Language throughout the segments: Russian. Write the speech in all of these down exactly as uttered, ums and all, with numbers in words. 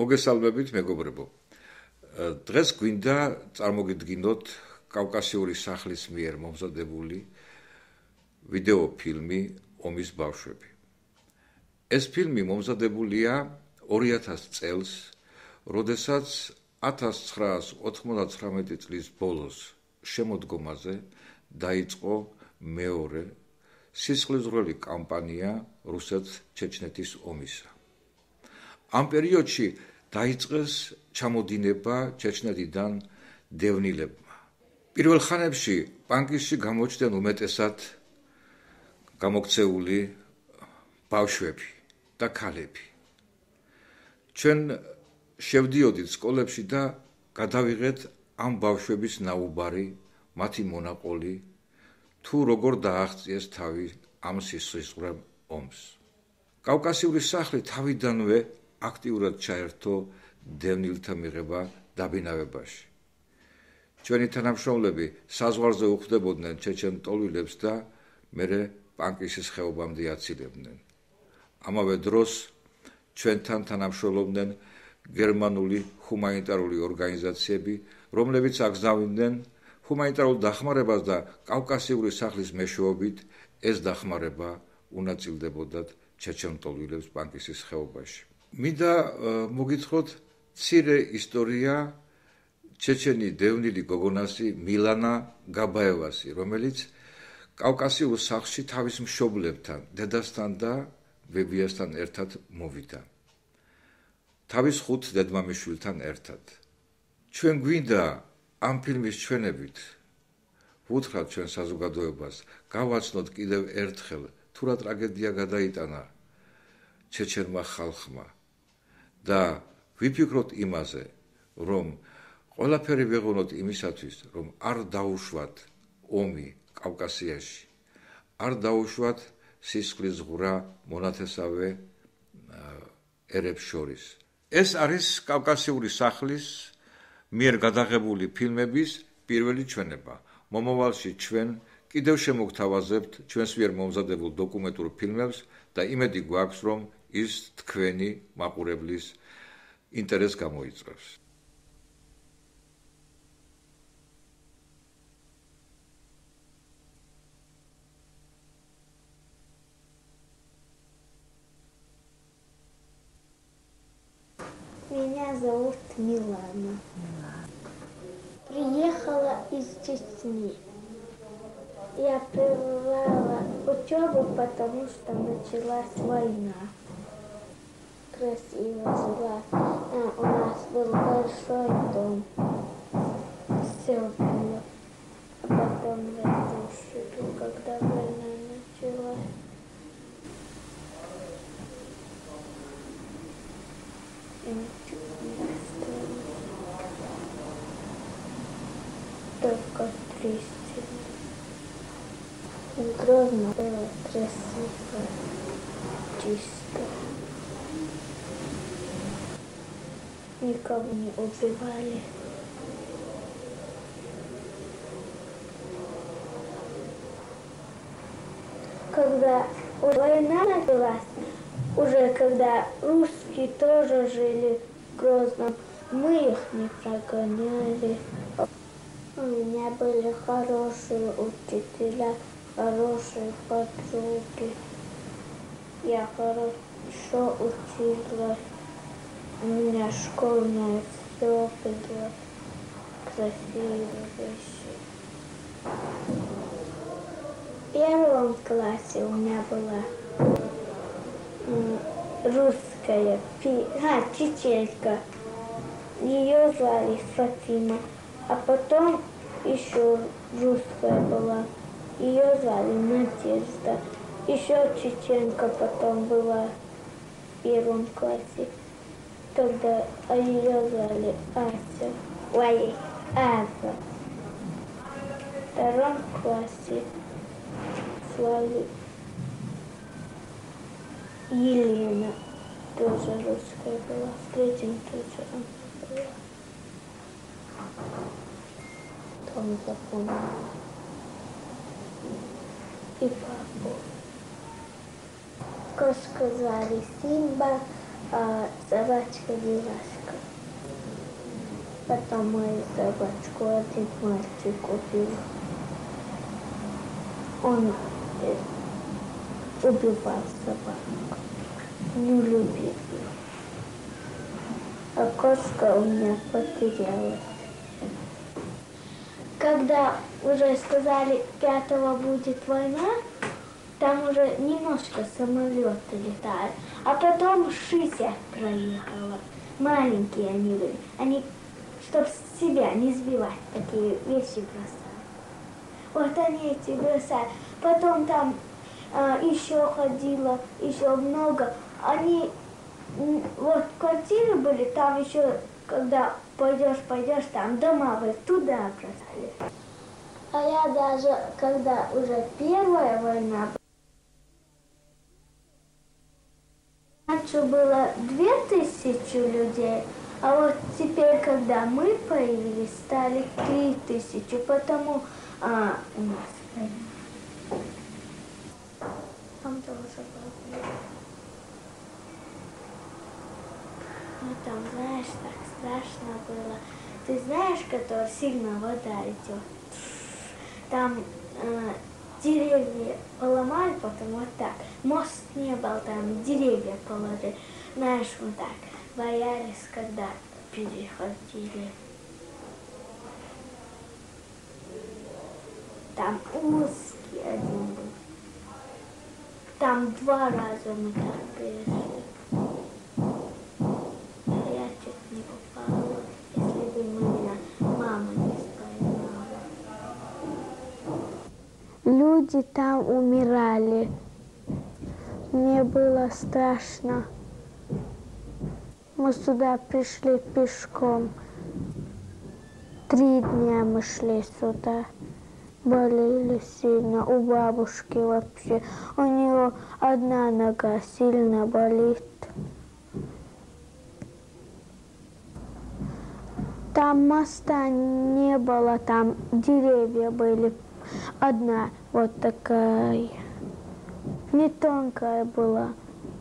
მოგესალმებით მეგობრებო. დღეს გვინდა წარმოგიდგინოთ კავკასიური სახლის მიერ მომზადებული ვიდეო ფილმი ომის ბავშვები. ეს ფილმი მომზადებულია ორი ათას წელს, როდესაც ათას ცხრაას ოთხმოცდათხრამეტი წლის ბოლოს შემოდგომაზე დაიწყო მეორე სისხლისღვრელი კამპანია რუსეთ-ჩეჩნეთის ომისა. ამ პერიოდში დაიწყეს ჩამოდინება ჩეჩნეთიდან დევნილებმა. პირველ ხანებში პანკისში გამოჩნდნენ უმეტესად გამოქცეული ბავშვები და ქალები. ჩვენ შევდიოდით სკოლებში და გადავიღეთ ამ ბავშვების ნაუბარი, მათი მონაყოლი, თუ როგორ დააღწიეს თავი ამ სისხლისღვრელ ომს. კავკასიური სახლი თავიდანვე აქტიურად ჩაერთო დევნილთა მიღება დაბინავებაში. ჩვენი თანამშრომლები საზღვარზე უხვდებოდნენ ჩეჩენ ტოლვილებს და მერე პანკისის ხეობამდე აცილებდნენ. ამავე დროს ჩვენთან თანამშრომლობდნენ გერმანული ჰუმანიტარული ორგანიზაციები, რომლებიც აგზავნიდნენ ჰუმანიტარულ დახმარებას და კავკასიური სახლის მეშვეობით ეს დახმარება უნაწილდებოდათ ჩეჩენ ტოლვილებს პანკისის ხეობაში. მინდა მოგითხროთ მცირე ისტორია ჩეჩენი დევნილი გოგონასი მილანა გაბაევასი, რომელიც კავკასიურ სახლში თავის მშობლებთან, დედასთან და ბებიასთან ერთად მოვიდა. თავის ხუთ დედმამიშვილთან ერთად. ჩვენ გვინდა ამ ფილმის ჩვენებით ვუთხრათ ჩვენ საზოგადოებას, გავაცნოთ კიდევ ერთხელ, თუ რა ტრაგედია გადაიტანა ჩეჩენმა ხალხმა და ვიფიქროთ იმაზე, რომ ყველაფერი ვეღონოთ იმისათვის, რომ არ დაუშვათ ომი კავკასიაში, არ დაუშვათ სისხლისღვრა მონათესავე ერებს შორის. ეს არის კავკასიური სახლის მიერ გადაღებული ფილმების პირველი ჩვენება. მომავალში ჩვენ კიდევ შემოგთავაზებთ ჩვენს მიერ მომზადებულ დოკუმენტურ ფილმებს და იმედი გვაქვს, რომ ის თქვენი მაყურებლის ინტერესს გამოიწვევს. Меня зовут Milana. Приехала из Чечни. Я прервала учебу, потому что началась война. Красиво жила. А, у нас был большой дом. Все было. А потом разрушили, когда война началась. И ничего не осталось. Только трещины. Грозно было, красиво, чисто. Никого не убивали. Когда война началась, уже когда русские тоже жили в Грозном, мы их не прогоняли. У меня были хорошие учителя, хорошие подруги. Я хорошо училась. У меня школьное все было, красивые вещи. В первом классе у меня была русская, а, чеченка. Ее звали Фатима. А потом еще русская была. Ее звали Надежда. Еще чеченка потом была в первом классе. Тогда а ее звали Ася. Ой, Аса. В втором классе звали Елена. Тоже русская была. В третьем тоже она была. Там запомнила. И папу. Кошка звали Симба, а собачка Вилашка. Потом мою собачку один мальчик убил. Он э, убивал собаку, не любил ее. А кошка у меня потерялась. Когда уже сказали, пятого будет война, там уже немножко самолеты летали, а потом шестьдесят проехало. Маленькие они были. Они, чтобы себя не сбивать, такие вещи бросали. Вот они эти бросали. Потом там а, еще ходило, еще много. Они, вот квартиры были, там еще, когда пойдешь, пойдешь, там дома вот туда бросали. А я даже, когда уже первая война, раньше было две тысячи людей, а вот теперь, когда мы появились, стали три тысячи, потому а, у нас война. Там тоже было. Ну там, знаешь, так страшно было. Ты знаешь, которая сильно вода идет? Там э, деревья поломали, потом вот так. Мост не был, там деревья положили. Знаешь, вот так. Боялись, когда переходили. Там узкий один был. Там два раза мы так перешли. А я чуть не попала, если бы меня мама не споймала. Люди там умирали. Мне было страшно. Мы сюда пришли пешком. Три дня мы шли сюда. Болели сильно. У бабушки вообще. У нее одна нога сильно болит. Там моста не было, там деревья были. Одна вот такая. Не тонкая была.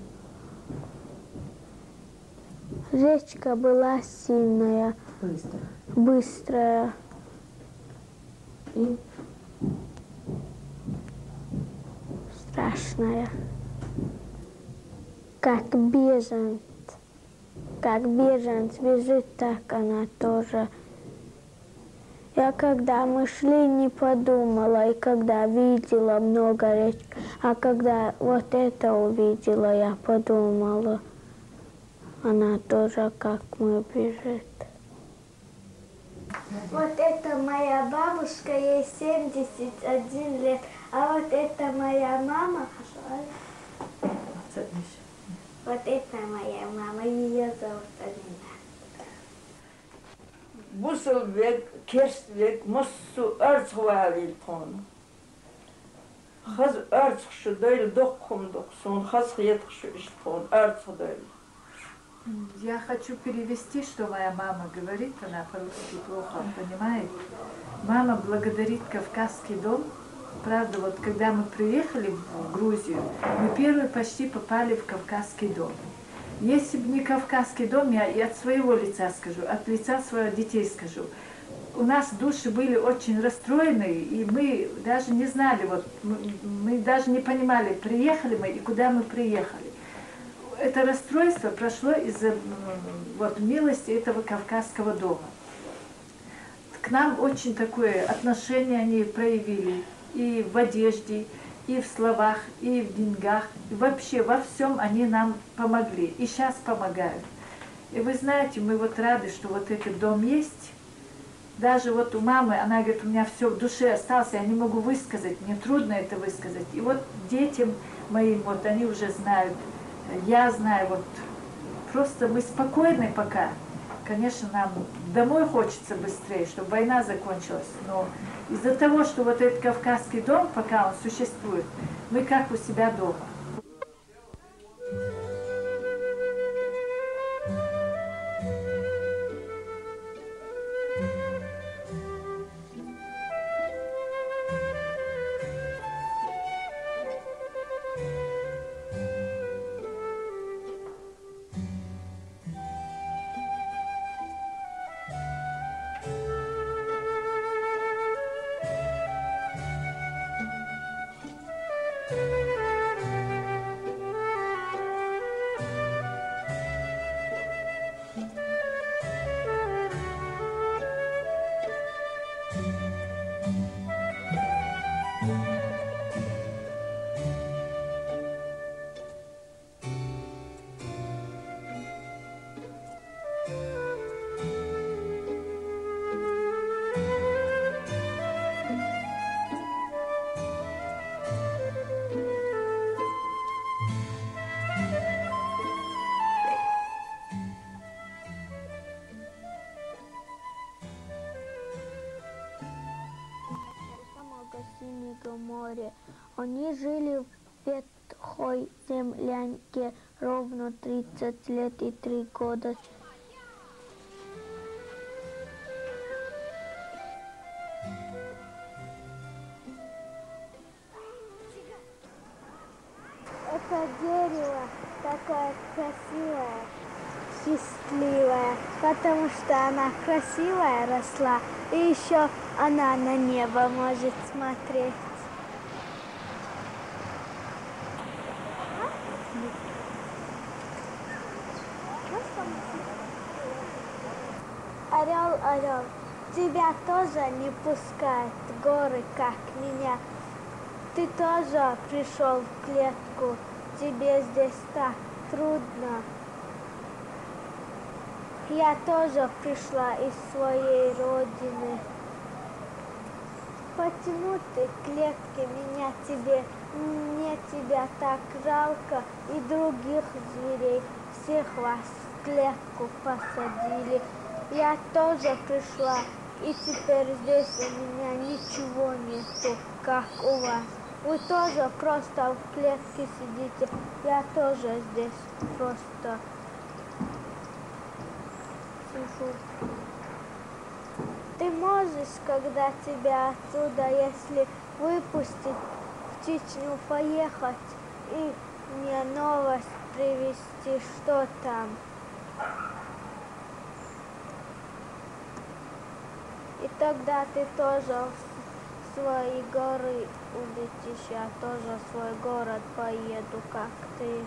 Речка была сильная. Быстро. Быстрая. И? Страшная. Как беженец. Как беженец бежит, так она тоже. Я когда мы шли, не подумала, и когда видела много речек, а когда вот это увидела, я подумала, она тоже как мы бежит. Вот это моя бабушка, ей семьдесят один лет, а вот это моя мама. Вот это моя мама, ее зовут Алина. Бусылбек, Керстбек, Моссу, Арцхвавил тон. Хаз Арцхшу дойл дохкум дохсун, хаз хетхшу иштон, Арцхдойл. Я хочу перевести, что моя мама говорит, она по-русски плохо понимает. Мама благодарит Кавказский дом. Правда, вот когда мы приехали в Грузию, мы первые почти попали в Кавказский дом. Если бы не Кавказский дом, я и от своего лица скажу, от лица своих детей скажу. У нас души были очень расстроены, и мы даже не знали, вот, мы, мы даже не понимали, приехали мы и куда мы приехали. Это расстройство прошло из-за вот, милости этого Кавказского дома. К нам очень такое отношение они проявили и в одежде, и в словах, и в деньгах. И вообще во всем они нам помогли. И сейчас помогают. И вы знаете, мы вот рады, что вот этот дом есть. Даже вот у мамы, она говорит, у меня все в душе осталось, я не могу высказать, мне трудно это высказать. И вот детям моим, вот они уже знают, я знаю, вот просто мы спокойны пока. Конечно, нам домой хочется быстрее, чтобы война закончилась, но из-за того, что вот этот Кавказский дом, пока он существует, мы как у себя дома. Синего моря. Они жили в ветхой землянке ровно тридцать лет и три года. Это дерево такое красивое, счастливая, потому что она красивая росла, и еще она на небо может смотреть. Орел, орел, тебя тоже не пускают в горы, как меня. Ты тоже пришел в клетку, тебе здесь так трудно. Я тоже пришла из своей родины. Почему ты в клетке меня тебе, мне тебя так жалко, и других зверей, всех вас в клетку посадили. Я тоже пришла, и теперь здесь у меня ничего нету, как у вас. Вы тоже просто в клетке сидите, я тоже здесь просто сижу. Ты можешь, когда тебя отсюда, если выпустить, в Чечню поехать и мне новость привезти, что там? И тогда ты тоже в свои горы улетишь, я тоже в свой город поеду, как ты.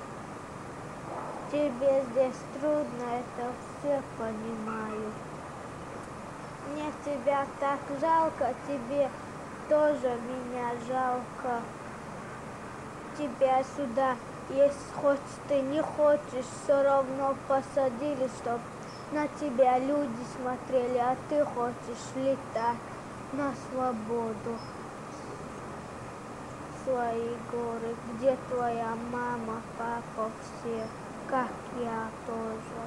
Тебе здесь трудно, это все понимаю. Мне тебя так жалко, тебе тоже меня жалко. Тебя сюда, если хоть ты не хочешь, все равно посадили, чтоб на тебя люди смотрели, а ты хочешь летать на свободу. Свои горы, где твоя мама, папа, все, как я тоже.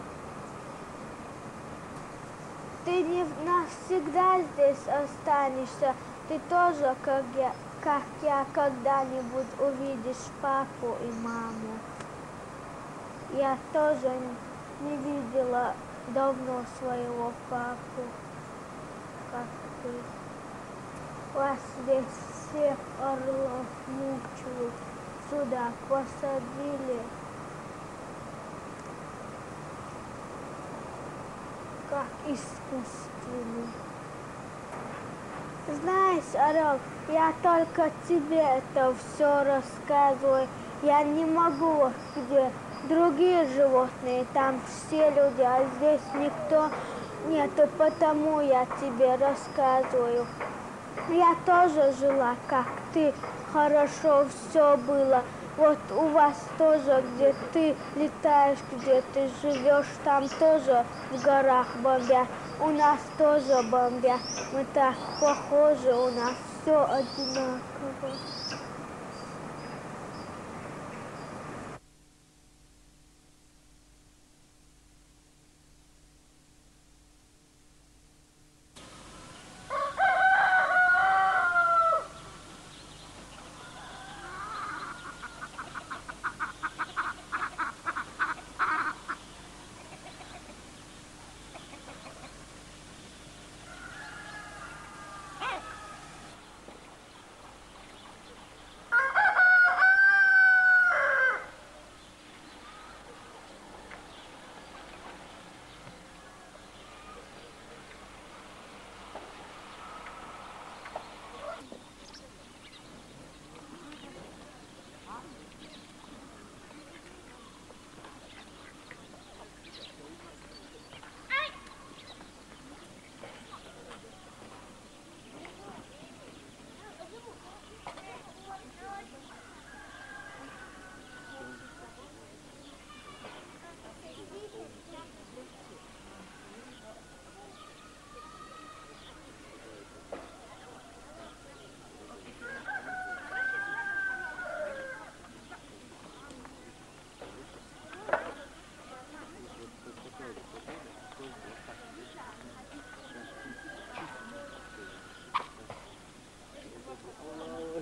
Ты не навсегда здесь останешься, ты тоже, как я, как я когда-нибудь увидишь папу и маму. Я тоже не видела давно своего папу, как ты. Вас здесь всех орлов мучают, сюда посадили. Как искусственный. Знаешь, орел, я только тебе это все рассказываю. Я не могу, где другие животные, там все люди, а здесь никто нет, и потому я тебе рассказываю. Я тоже жила, как ты, хорошо все было. Вот у вас тоже, где ты летаешь, где ты живешь, там тоже в горах бомбят. У нас тоже бомбят. Мы так похожи, у нас все одинаково.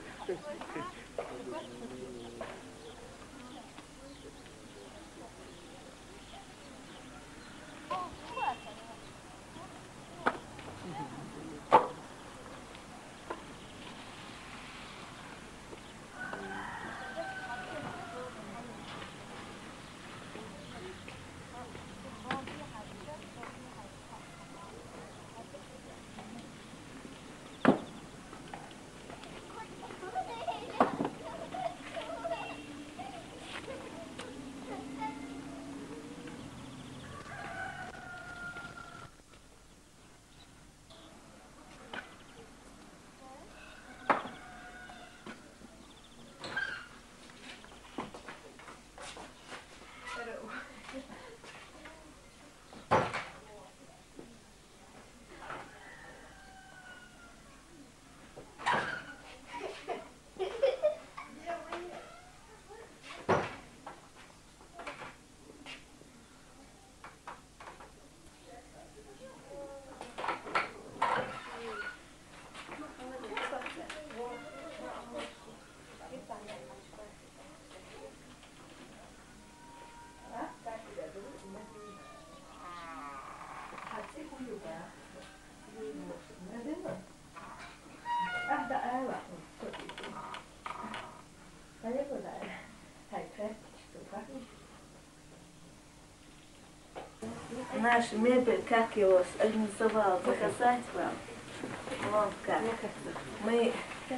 Наш мебель, как его организовал, показать вам. Вот как. Мы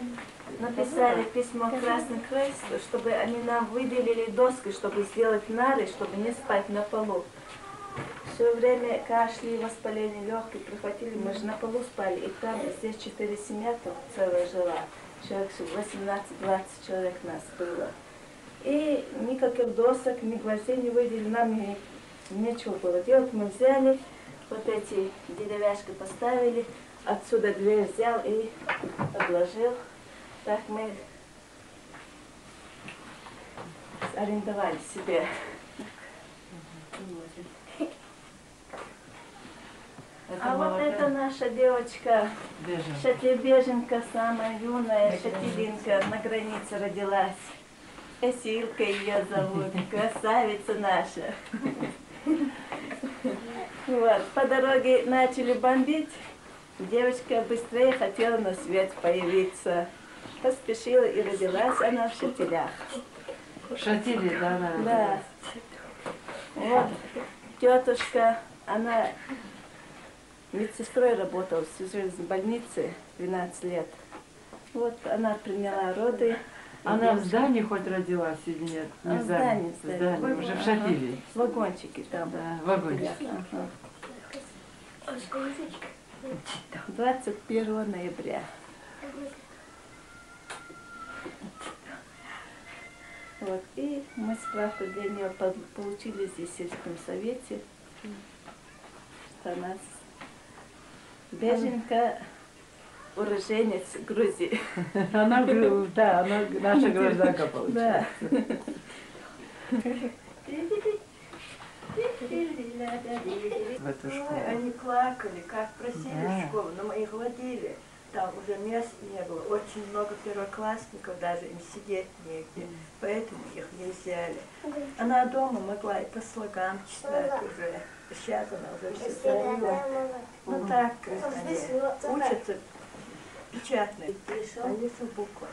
написали письмо Красной Кресту, чтобы они нам выделили доски, чтобы сделать нары, чтобы не спать на полу. Все время кашли и воспаление легких прихватили, мы же на полу спали, и там и здесь четыре семья тут целая жила. Человек восемнадцать-двадцать человек нас было. И никаких досок, ни гвоздей не выделили, нам не нечего было делать, мы взяли, вот эти деревяшки поставили, отсюда дверь взял и обложил. Так мы арендовали себе. А вот это наша девочка, шатибеженка, самая юная, шатилинка, на границе родилась. Эсилка ее зовут, красавица наша. Вот, по дороге начали бомбить, девочка быстрее хотела на свет появиться. Поспешила и родилась она в Шатилях. В Шатиле, да, она родилась. Да. Вот, тетушка, она медсестрой работала всю жизнь в больнице, двенадцать лет. Вот, она приняла роды. Она в здании хоть родилась или нет? Не А в здании, в здании. В здании, уже в Шатиле. Вагончики там. Да, вагончики. Ага. двадцать первого ноября. Вот, и мы справку для нее получили здесь в сельском совете. Она беженка, уроженец Грузии. Она, да, она наша гражданка получается. В эту школу. Они плакали, как просили Да. в школу, но мы их водили. Там уже мест не было. Очень много первоклассников, даже им сидеть негде. Поэтому их не взяли. Она дома могла и по слогам читать уже. Сейчас она уже все забыла. Ну так, они учатся печатно. Алиса буква.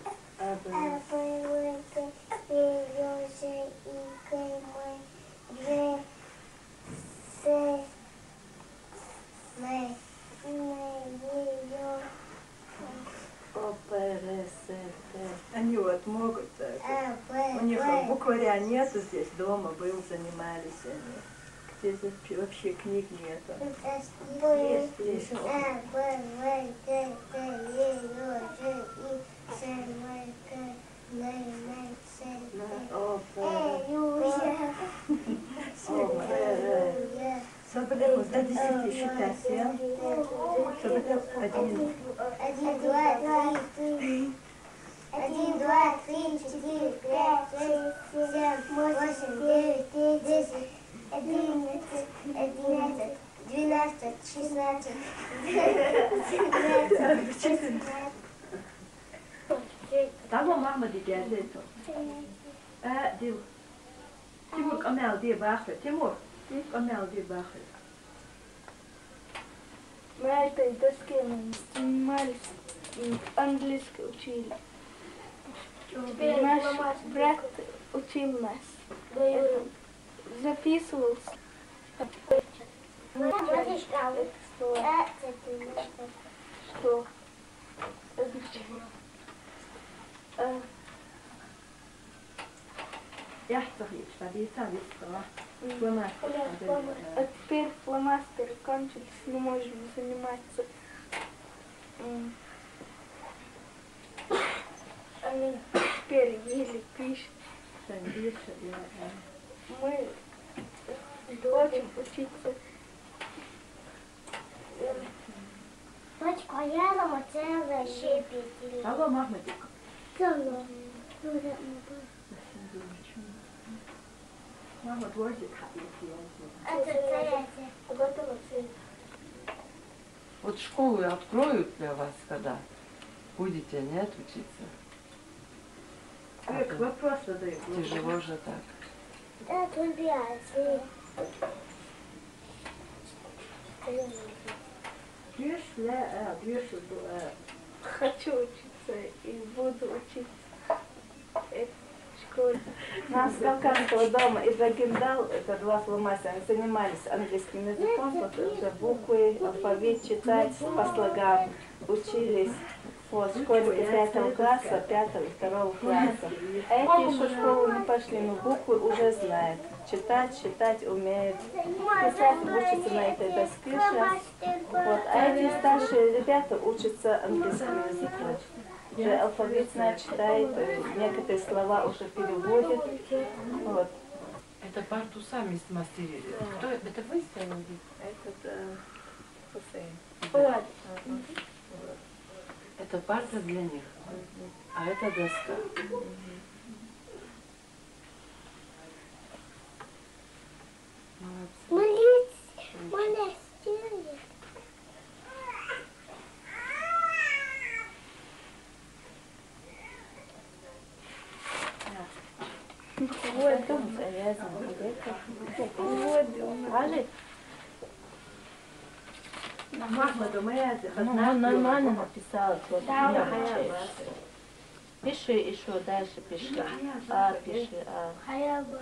Они вот могут так. У них букваря нету здесь, дома был, занимались они. Здесь вообще книг нету. Есть, есть. Соболев, до десяти считай семь. Соболев, один. Один, два, три. Один, два, три, четыре, пять, шесть, семь, восемь, девять, десять, одиннадцать, одиннадцать, двенадцать, шестнадцать, семнадцать, Tamam Mahmut'u geldi. Ee, diyor. Timur kamel diye bakıyor. Timur. Камел где бахает. Мы этой доске занимались, английский учили. Наш брат учил нас. Записывался. Что? Я что ли, что ли, а теперь фломастеры кончились, не можем заниматься. Они теперь еле пишут. Мы хотим учиться. Дочка, я дома целая щепеть. Алло, Махматик. Целая. Мама, дворжит Это целая. Вот школу откроют для вас, когда будете, нет, учиться? К вопрос задаю. Тяжело же так. Да, трудясь. Хочу учиться и буду учиться в школе. Нас с Кавказского дома Ибрагим дал, это два фломастера, они занимались английским языком, вот уже буквы, алфавит читать по слогам, учились вот, школьники пятого класса, пятого и второго класса. А эти еще в школу не пошли, но буквы уже знают. Читать, считать умеют. Писать учатся на этой доске сейчас. Вот. А эти старшие ребята учатся английскому языку. Уже алфавит знает, читает, некоторые слова уже переводит. Вот. Это парту сами смастерили. Кто это? Это вы сделали? Этот э, Хусейн. Ладно. Это парта для них, а это доска. Молодцы. Молись, монастырь. Вот дом. Вот дом. Махма думает, Ну, он нормально написал. Вот, Да, я да. хочу. Пиши еще дальше, пиши. А, пиши, а. Хаяба.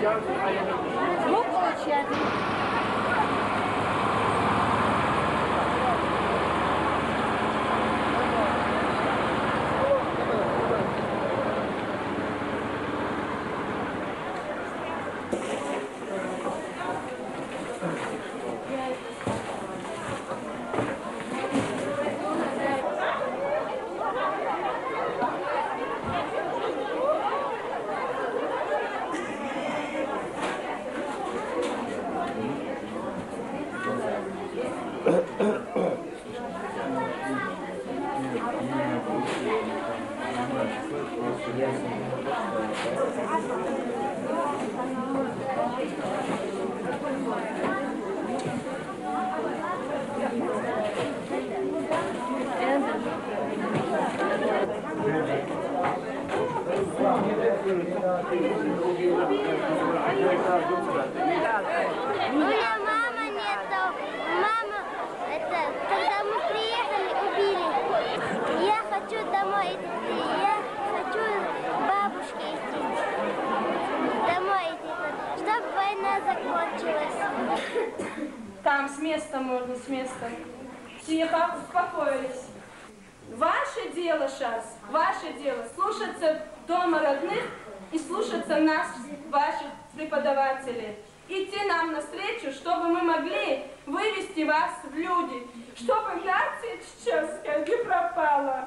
меня мама нету. Мама, это, когда мы приехали, убили. Я хочу домой идти. Я хочу к бабушке идти. Домой идти, чтобы война закончилась. Там с места можно, с места. Тихо, успокоились. Ваше дело сейчас, ваше дело слушаться дома родных и слушаться нас, ваших преподавателей. Идти нам навстречу, чтобы мы могли вывести вас в люди, чтобы нация чеченская не пропала.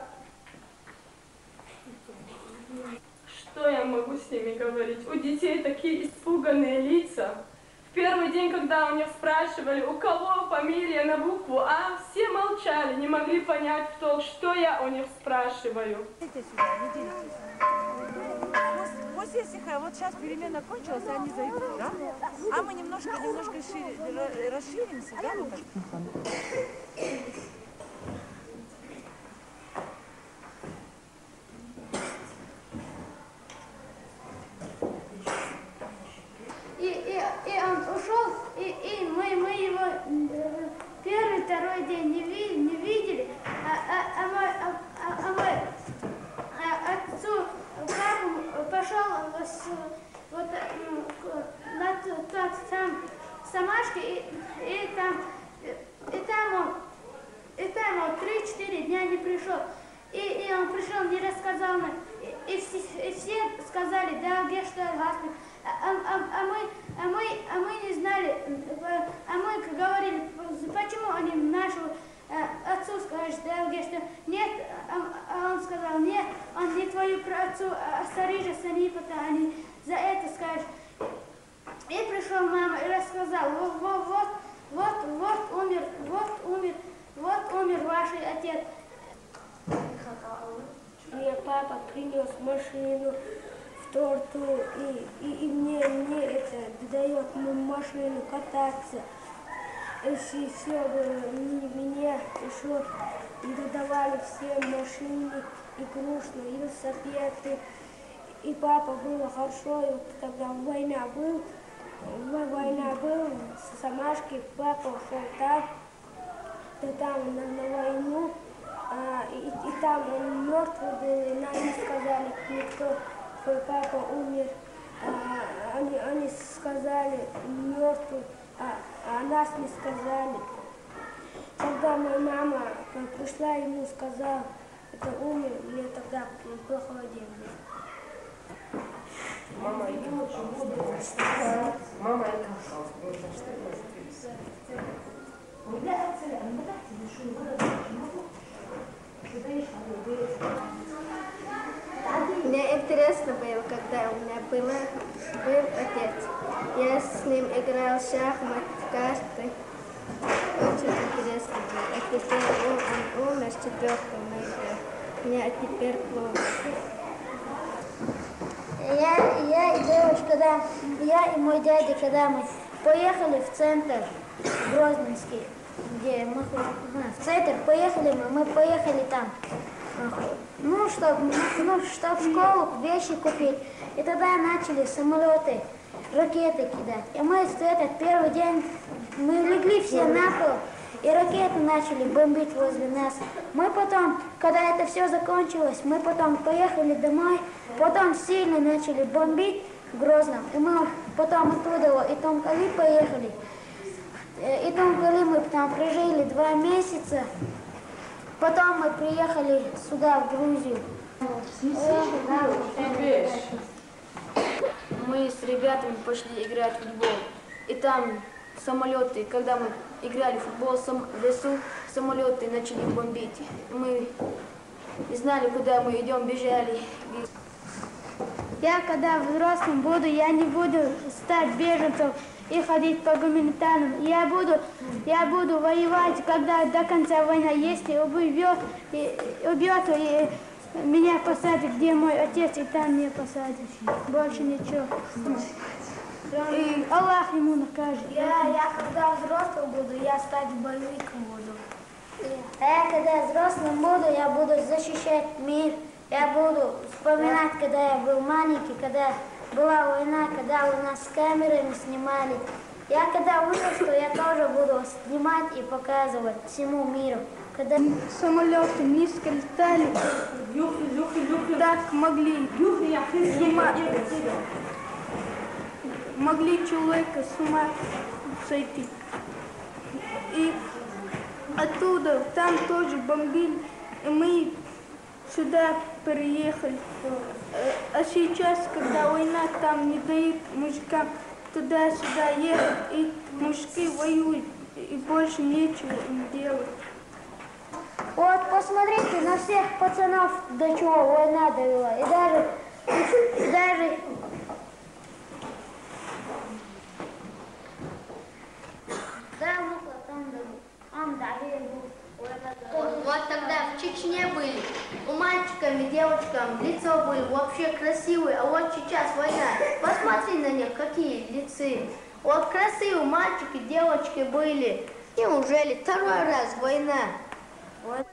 Что я могу с ними говорить? У детей такие испуганные лица. В первый день, когда у них спрашивали, у кого фамилия на букву А, все молчали, не могли понять, кто, что я у них спрашиваю. Вот здесь, вот сейчас перемена кончилась, они зайдут, да? А мы немножко, немножко шире, расширимся, да? Вот так? И, и, и он ушел, и, и мы, мы его первый, второй день не, ви, не видели, а, а, а, мой, а, а, а мой а, отцу папу пошел с, вот, на тот, тот сам Самашки, и, и там, и там он, и там он три-четыре дня не пришел. И, и он пришел, не рассказал нам, и, и, все, и все сказали, да, где что, Господь. А, а, а, мы, а, мы, а мы не знали, а мы говорили, почему они нашему отцу скажут, да, где что. Нет, а, а он сказал, нет, он не твою отцу, а стариже Санипата, они за это скажут. И пришел мама и рассказал, вот, вот, вот, вот, вот умер, вот умер, вот умер ваш отец. Мне папа принес машину в торту, и, и, и мне, мне это дает машину кататься. И все мне еще додавали все машины, игрушные, велосипеды. И папа было хорошо, и вот когда война был, война был, с Самашки, папа ушел так, то там на, на войну. А, и, и там он мертвый был, и нам не сказали, никто, твой папа умер. А, они, они сказали мертвый, а, а нас не сказали. Когда моя мама пришла, ему сказала, это умер, мне тогда плохой день был. Мама и Мама и Мне интересно было, когда у меня было, был отец. Я с ним играл в шахмат, карты. Очень интересно было. А теперь он, он умер, с четвертым мы играли. Мне теперь плохо. Я, я и девочка, да, я и мой дядя, когда мы поехали в центр Грозненский, где мы, в центр поехали мы, мы поехали там, ну, чтобы ну, чтоб в школу вещи купить. И тогда начали самолеты, ракеты кидать. И мы в этот первый день, мы легли все на пол, и ракеты начали бомбить возле нас. Мы потом, когда это все закончилось, мы потом поехали домой, потом сильно начали бомбить, в Грозном. И мы потом оттуда, и там коли поехали. И там коли мы там прожили два месяца. Потом мы приехали сюда, в Грузию. Мы с ребятами пошли играть в футбол. И там самолеты, когда мы играли в футбол в лесу, самолеты начали бомбить. Мы не знали, куда мы идем, бежали. Я когда взрослым буду, я не буду стать беженцем и ходить по гуманитарным. Я буду, я буду воевать, когда до конца войны, если убьет, и, убьет и меня посадят, где мой отец, и там меня посадят. Больше ничего. И Аллах ему накажет. Я, я когда взрослым буду, я стать боевиком буду. А я когда взрослым буду, я буду защищать мир. Я буду вспоминать, когда я был маленький, когда была война, когда у нас с камерами снимали. Я когда вырасту, я тоже буду снимать и показывать всему миру. Когда самолеты низко летали, так могли снимать, могли человека с ума сойти. И оттуда, там тоже бомбили, и мы сюда переехали. А сейчас, когда война, там не дают мужикам туда-сюда ехать, и мужики воюют, и больше нечего им делать. Вот посмотрите на всех пацанов, до чего война довела. И даже, и даже вот тогда в Чечне были, у мальчикам и девочкам лицо были вообще красивые, а вот сейчас война, посмотри на них, какие лица. Вот красивые мальчики, девочки были, неужели второй раз война? Вот.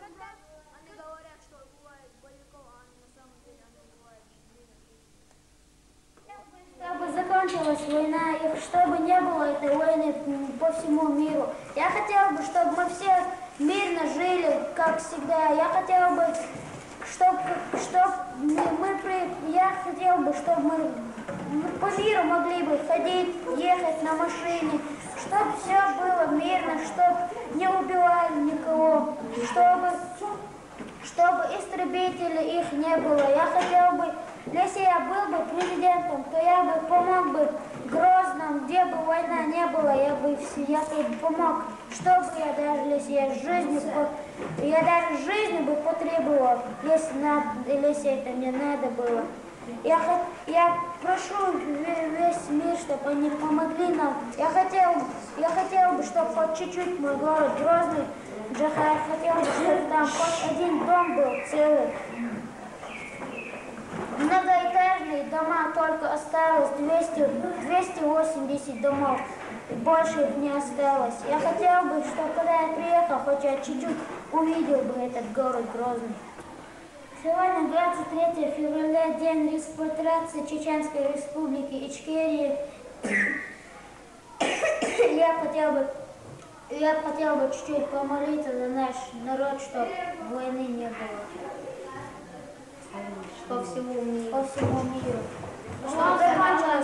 Чтобы закончилась война, и чтобы не было этой войны по всему миру. Я хотела бы, чтобы мы все мирно жили, как всегда. Я хотела бы, чтобы, чтобы мы, я хотела бы, чтобы мы по миру могли бы ходить, ехать на машине, чтобы все было мирно, чтобы не убивали никого, чтобы, чтобы истребителей их не было. Я хотела бы, если я был бы президентом, то я бы помог бы Грозном, где бы война не было, я бы, я бы помог, чтобы я даже, если я жизнью, я даже жизнью бы потребовал, если, надо, если это мне надо было. Я, я прошу весь мир, чтобы они помогли нам. Я хотел, я хотел бы, чтобы хоть чуть-чуть мой город Грозный, Джахар, хотел бы, чтобы там хоть один дом был целый. Многоэтажные дома только осталось двести, двести восемьдесят домов. Больше их не осталось. Я хотел бы, чтобы когда я приехал, хоть я чуть-чуть увидел бы этот город Грозный. Сегодня двадцать третьего февраля, день репатриации Чеченской Республики Ичкерии. Я хотел бы, я хотел бы чуть-чуть помолиться за наш народ, чтобы войны не было. По всему миру. По всему миру. Чтобы закончилась.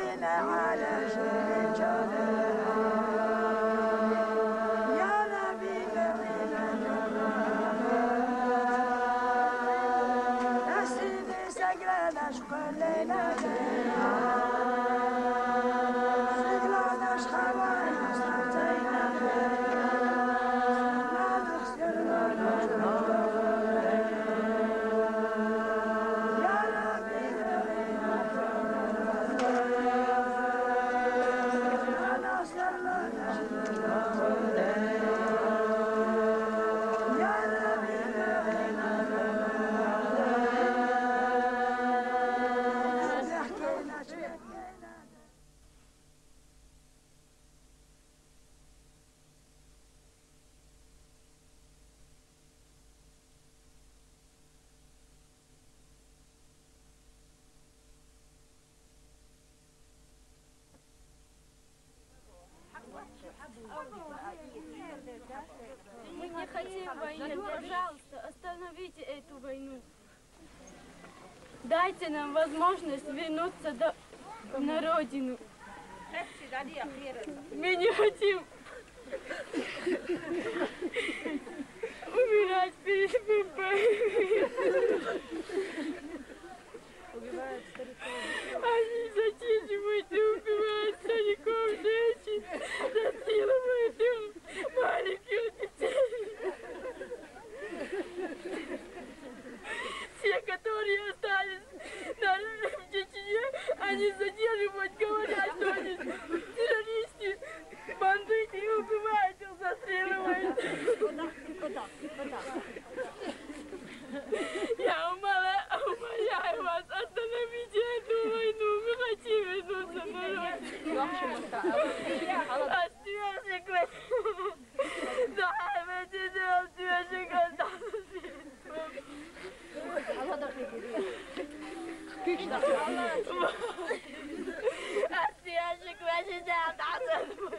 Ya Rabbi хотим войны. Пожалуйста, остановите эту войну. Дайте нам возможность вернуться до... на родину. Мы не хотим умирать перед выборами. Убивают стариков. Они зачищивают и убивают стариков, женщин, насилуют маленьких детей. Те, которые остались в Чечне, они задерживают, говорят, что они террористы, бандиты, и убивают их, застреливают. Куда? Куда? Куда? Я умоляю, умоляю вас, остановите эту войну, мы хотим вернуться на родину. Оствершик, да, мы тебе оствершик остался. Оствершик, вы тебя остался.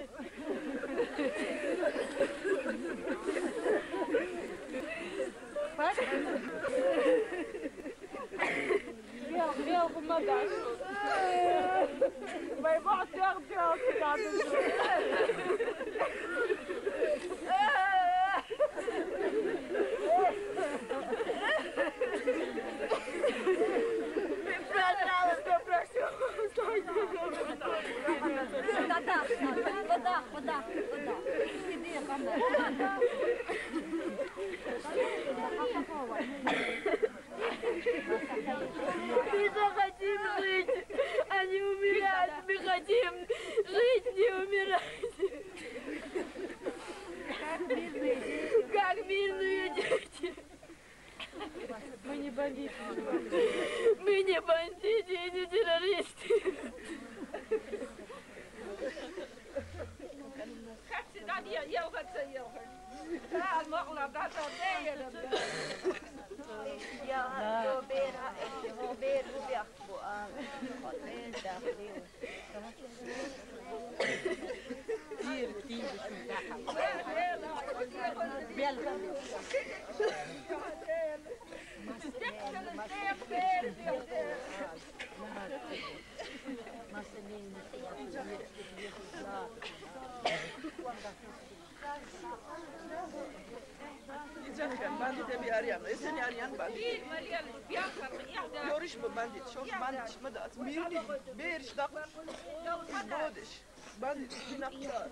Бел, бел, помогай. Моего отвер, бел, сюда. Пожалуйста, прошу. Вода, вода, вода, вода. Иди, вода. Мы захотим жить, а не умирать. Мы хотим жить, не умирать. Как мирные дети. Мы не бандиты. Мы не бандиты и не террористы. Bandit bir arayan, seni arayan bandit. Yoruş bu bandit, çok bandit şmadat. Mirni, bir şdak, izbodiş. Bandit, şinakta.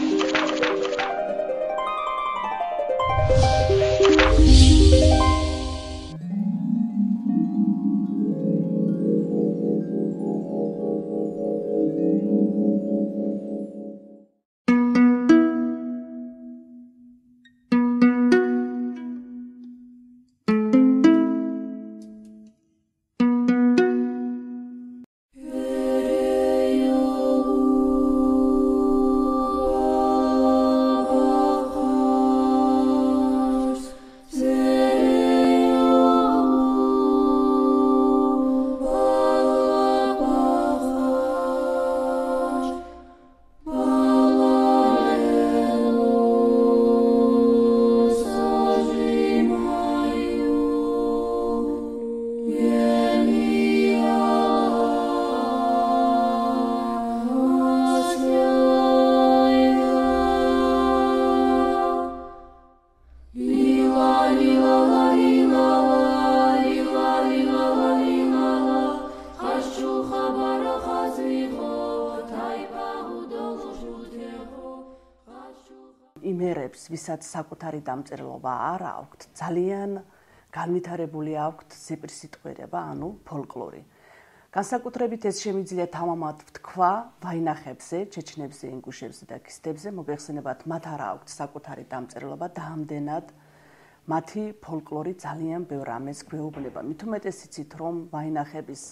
იმერებს, ვისაც საკუთარი დამწერლობა არ აქვთ, ძალიან განვითარებული აქვთ ზეპირსიტყვიერება, ანუ ფოლკლორი. განსაკუთრებით ეს შემიძლია თამამად ვთქვა ვაინახებზე, ჩეჩნებზე, ინგუშებზე და ქისტებზე, მოგეხსენებათ, მათ არ აქვთ საკუთარი დამწერლობა და ამდენად მათი ფოლკლორი ძალიან ბევრ ამეს გვეუბნება. მით უმეტეს იცით, რომ ვაინახების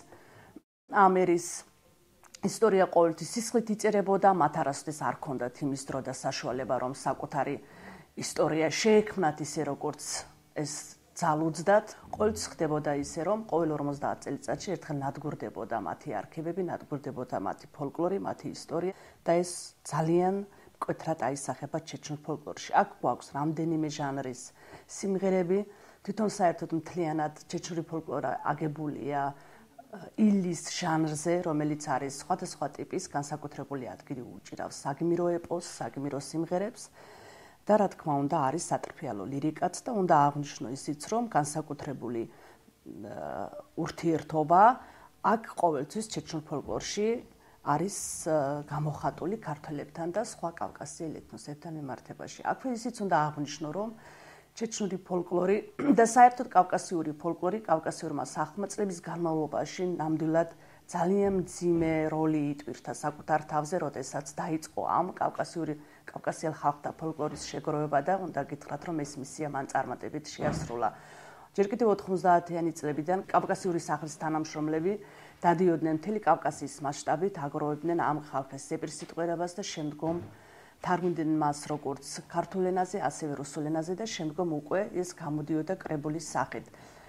ამერის ისტორია ყოველთვის სისხლით იწერებოდა, მათ არასოდეს არ ჰქონდათ იმის დრო და საშუალება, რომ საკუთარი ისტორია შეექმნათ ისე, როგორც ეს ძალუძდათ. ყოველთვის ხდებოდა ისე, რომ ყოველ ორმოცდაათ წელიწადში ერთხელ ნადგურდებოდა მათი არქივები, ნადგურდებოდა მათი ფოლკლორი, მათი ისტორია და ეს ძალიან მკვეთრად აისახება ჩეჩნურ ფოლკლორში. აქ გვაქვს რამდენიმე ჟანრის სიმღერები, თვითონ საერთოდ მთლიანად ჩეჩნური ფოლკლორა აგებულია ილის ჟანრზე, რომელიც არის სხვადასხვა ტიპის განსაკუთრებული ადგილი უჭირავს საგმირო ეპოსს, საგმირო სიმღერებს და რა თქმა უნდა არის სატრფიალო ლირიკაც და უნდა აღვნიშნო ისიც, რომ განსაკუთრებული ურთიერთობა აქ ყოველთვის ჩეჩნურ ფოლკლორში არის გამოხატული ქართველებთან და სხვა კავკასიელ ეთნოსებთან მიმართებაში. აქვე ისიც უნდა აღვნიშნო, რომ ჩეჩნური ფოლკლორი და საერთოდ კავკასიური ფოლკლორი კავკასიურმა სახმა წლების განმავლობაში ნამდვილად ძალიან მძიმე როლი იტვირთა საკუთარ თავზე, როდესაც დაიწყო ამ კავკასიური კავკასიელ ხალხთა ფოლკლორის შეგროვება და უნდა გითხრათ, რომ ეს მისია მან წარმატებით შეასრულა. ჯერ კიდევ ოთხმოცდაათიანი წლებიდან კავკასიური სახლის თანამშრომლები დადიოდნენ მთელი კავკასიის მასშტაბით, აგროვებდნენ ამ ხალხის ზეპირსიტყვიერებას და შემდგომ თარგმნდნენ მას როგორც ქართულ ენაზე, ასევე რუსულ ენაზე და შემდგომ უკვე ეს გამოდიოდა კრებულის სახით.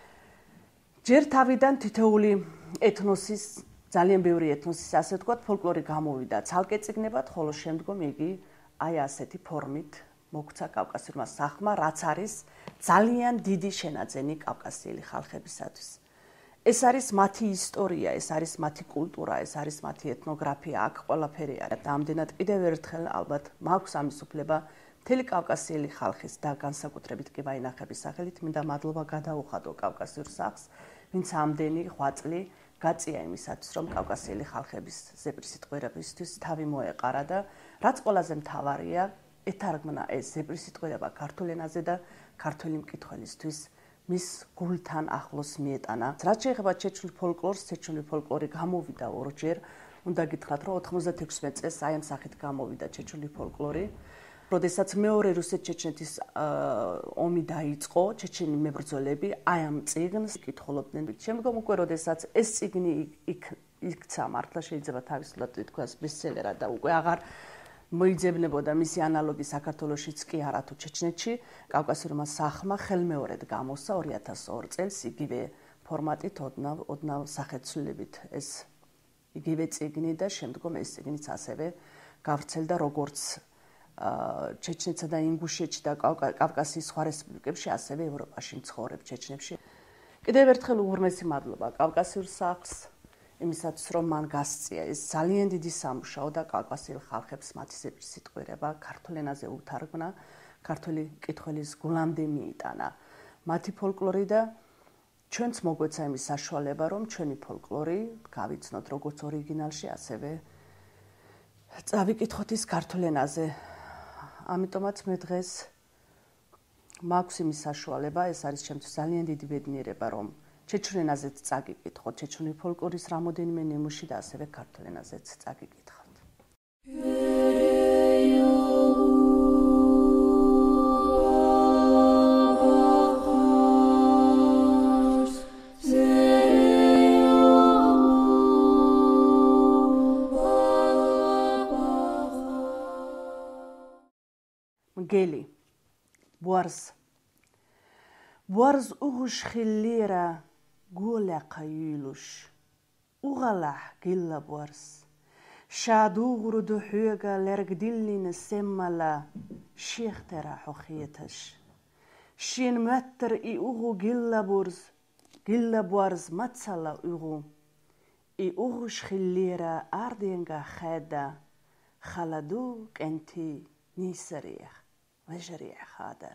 ჯერ თავიდან თითოეული ეთნოსის, ძალიან ბევრი ეთნოსის, ასე ვთქვათ, ფოლკლორი გამოვიდა ცალკე წიგნებად, ხოლო შემდგომ იგი აი ასეთი ფორმით მოგვცა კავკასიურმა სახმა, რაც არის ძალიან დიდი შენაძენი კავკასიელი ხალხებისათვის. ეს არის მათი ისტორია, ეს არის მათი კულტურა, ეს არის მათი ეთნოგრაფია, აქ ყველაფერი არის. და ამდენად კიდევ ერთხელ ალბათ მაქვს ამის უფლება მთელი კავკასიელი ხალხის და განსაკუთრებით კი ვაინახების სახელით მინდა მადლობა გადაუხადო კავკასიურ სახს, ვინც ამდენი ღვაწლი გაწია იმისათვის, რომ კავკასიელი ხალხების ზეპირსიტყვიერებისთვის თავი მოეყარა და რაც ყველაზე მთავარია, ეთარგმნა ეს ზეპირსიტყვიერება ქართულ ენაზე და ქართველი მკითხველისთვის მის გულთან ახლოს მიეტანა. რაც შეეხება ჩეჩნურ ფოლკლორს, ჩეჩნური ფოლკლორი გამოვიდა ორჯერ. უნდა გითხრათ, რომ ოთხმოცდათექვსმეტ წელს აი ამ სახით გამოვიდა ჩეჩნური ფოლკლორი. როდესაც მეორე რუსეთ-ჩეჩნეთის ომი დაიწყო, ჩეჩენი მებრძოლები აი ამ წიგნს კითხულობდნენ. შემდგომ უკვე როდესაც ეს წიგნი იქცა, მართლა შეიძლება თავისუფლად ითქვას ბესტსელერად და უკვე აღარ მოიძებნებოდა მისი ანალოგი საქართველოშიც კი არა თუ ჩეჩნეთში, კავკასიურმა სახმა ხელმეორედ გამოსცა ორი ათას ორ წელს იგივე ფორმატით, ოდნავ ოდნავ სახეცვლილებით ეს იგივე წიგნი და შემდგომ ეს წიგნიც ასევე გავრცელდა როგორც ჩეჩნეთსა და ინგუშეთში და კავკასიის სხვა რესპუბლიკებში, ასევე ევროპაში მცხოვრებ ჩეჩნებში. კიდევ ერთხელ უღრმესი მადლობა კავკასიურ სახს იმისათვის, რომ მან გასწია ეს ძალიან დიდი სამუშაო და კავკასიელ ხალხებს მათი ზეპირსიტყვიერება ქართულ ენაზე უთარგმნა, ქართული მკითხველის გულამდე მიიტანა მათი ფოლკლორი და ჩვენც მოგვეცა იმის საშუალება, რომ ჩვენი ფოლკლორი გავიცნოთ როგორც ორიგინალში, ასევე წავიკითხოთ ის ქართულ ენაზე. ამიტომაც მე დღეს მაქვს იმის საშუალება, ეს არის ჩემთვის ძალიან დიდი ბედნიერება, რომ ჩეჩნურ ენაზეც წაგიკითხოთ, ჩეჩნური ფოლკლორის რამოდენიმე ნიმუში და ასევე ქართულ ენაზეც წაგიკითხოთ. Geli, buarz. Buarz uğuş xillira gula qayuluş. Uğalah gilla buarz. Şaduğru duhuga lergdillin semmala şihtera xuxiyataş. Şin müettir i uğu gilla burz. Gilla buarz matsala uğu. I uğuş xillira ardenga xeda. Xaladu kenti nisariyah. وجريح خادر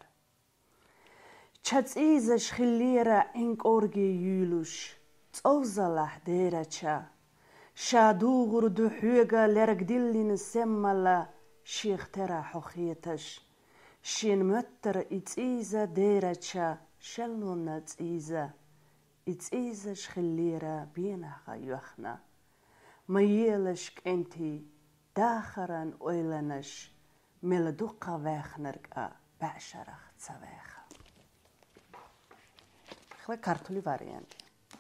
چتیزش خلیره انکورگی یولوش توزله دیرچه شادوغر دوحیگا لرگدلین سملا شیخ ترا حخیتش شین متر اتیزه دیرچه شلون اتیزه اتیزش خلیره بینه خیوخنا میلش کنتی داخران اویلنش ملدوقا وخنرقا بعشرخ صواخ خلا ქართული ვარიანტი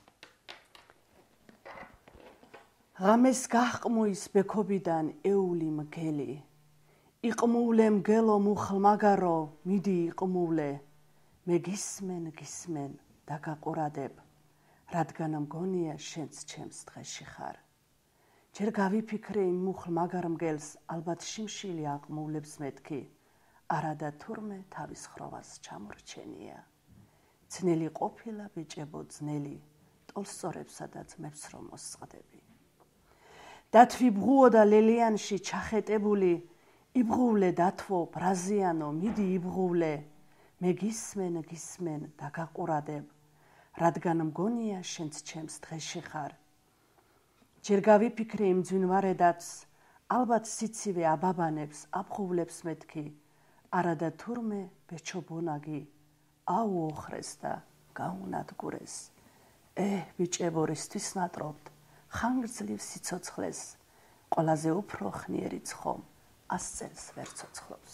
ღამეს გაყმუის ბექობიდან ეული მგელი იყმულე მგელო მუხლმაგარო მიდი იყმულე მე გისმენ გისმენ და გაყურადებ რადგან მგონია შენც ჩემს დღეში ხარ ჯერ გავიფიქრე იმ მუხლ მაგარ მგელს ალბათ შიმშილი აყმულებს მეთქი არადა თურმე თავის ხროვას ჩამორჩენია ძნელი ყოფილა ბიჭებო ძნელი ტოლსტორებსა და ძმებს რომ მოსწყდები დათვი ბრუოდა ლელიანში ჩახეტებული იბღულე დათვო ბრაზიანო მიდი იბღულე მე გისმენ გისმენ და გაყურადებ რადგან მგონია შენც ჩემს დღეში ხარ ჯერ გავიფიქრე იმ ძვინვარედაც ალბათ სიცივე აბაბანებს აბღულებს მეთქი არადა თურმე ბეჩობონაგი აუოხრეს და გაუნადგურეს ე ბიჭებორისთვის ნატრობთ ხანგრძლივ სიცოცხლეს ყველაზე უფრო ხნიერი ცხომ ასწელს ვერ ცოცხლობს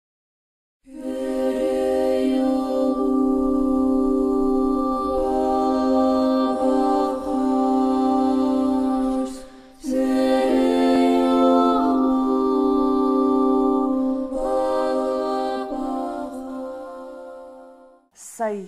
Say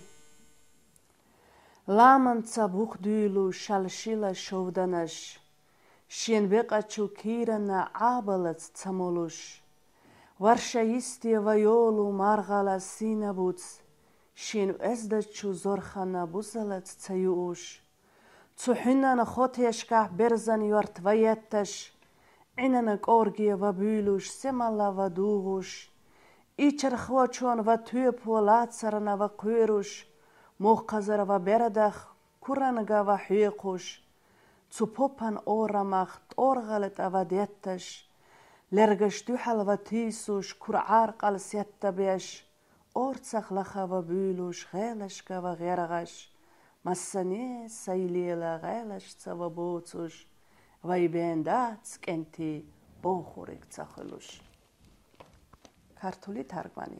Lamanca buxduylu şalşila şovdanaş Şen beqaçu kirana abalac camoluş Varşa istie vayolu margala sinabuc Şen ezdaçu zorxana buzalac cayuuş Cuhinana xoteşkah berzan yort vayettaş Inana korgie vabüluş semala vaduğuş İçer xvaçuan va tüyepua latsarana va kuyruş, moqazara va beradaq, kuranaga va hüyequş, Cupopan oramaq, torgalet ava dettaş, lergaş dühal va tisuş, kur'ar qal settabeş, ortsaq laxa va büyluş, gaylaşka va geragaş, massane sayliyela gaylaşca va boğutuş, va ibendac kenti boğurik caxeluş. ქართული თარგმანი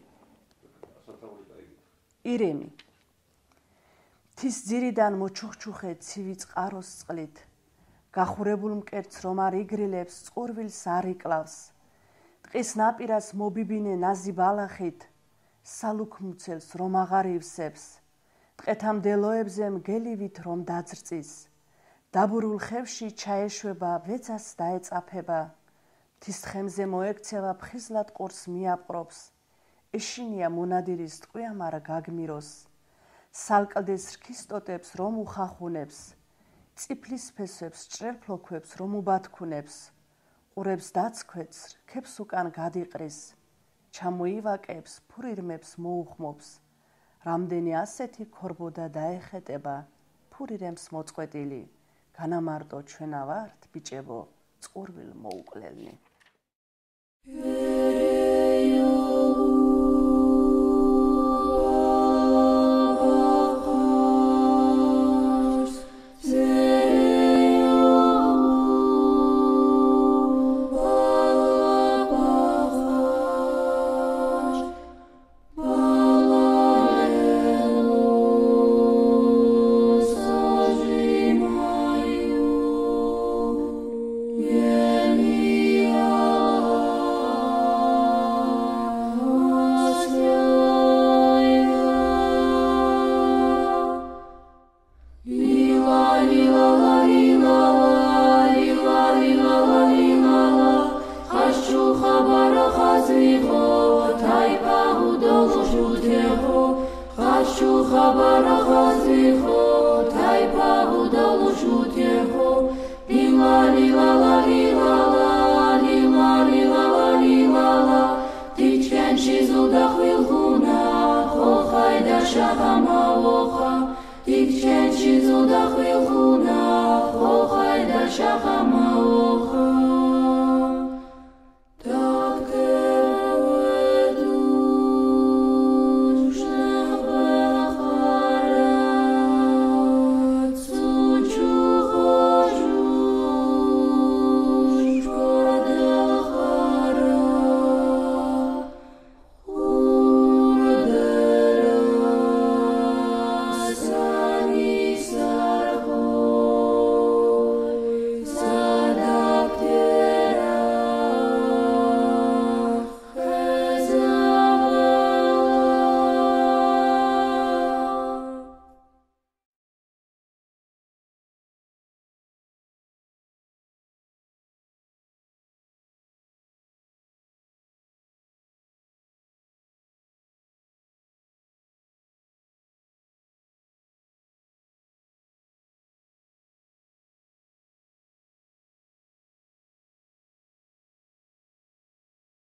ირემი თის ძირიდან მოჩუხჩუხე ცივი წყაროს წყლით გახურებულ მკერდს რომ არ იგრილებს წყურვილს არ იკლავს ტყის ნაპირას მობიბინე ნაზი ბალახით სალუქმუცელს რომ აღარ ივსებს ტყეთამდელოებზე მგელივით რომ დაძრწის დაბურულ ხევში ჩაეშვება ვეცას დაეწაფება თის თხემზე მოექცევა ფხიზლად ყურს მიაპყრობს ეშინია მონადირის ტყვიამარა გაგმიროს სალკალდეს რქისტოტებს რომ უხახუნებს წიფლის ფესვებს ჭრელფლოქვებს რომ უბათქუნებს ყურებს დაცქვეც რქებს უკან გადიყრის ჩამოივაკებს ფურირმებს მოუხმობს რამდენი ასეთი ქორბოდა დაეხეტება ფურირემს მოწყვეტილი განამარტო ჩვენა ვართ ბიჭებო წყურვილ მოუკლელნი Hey, ჟუთეღო ხაშუ ხაბარა ხაზიხო თაიფა უდალო ჟუთეღო ლილა ლილა ლილა ლილა ლილა ლილა ტიჩკენში ზუდა ხვილხუნა ხოხაიდა შახამა ოხა ტიჩკენში ზუდა ხვილხუნა ხოხაიდა შახამა ოხა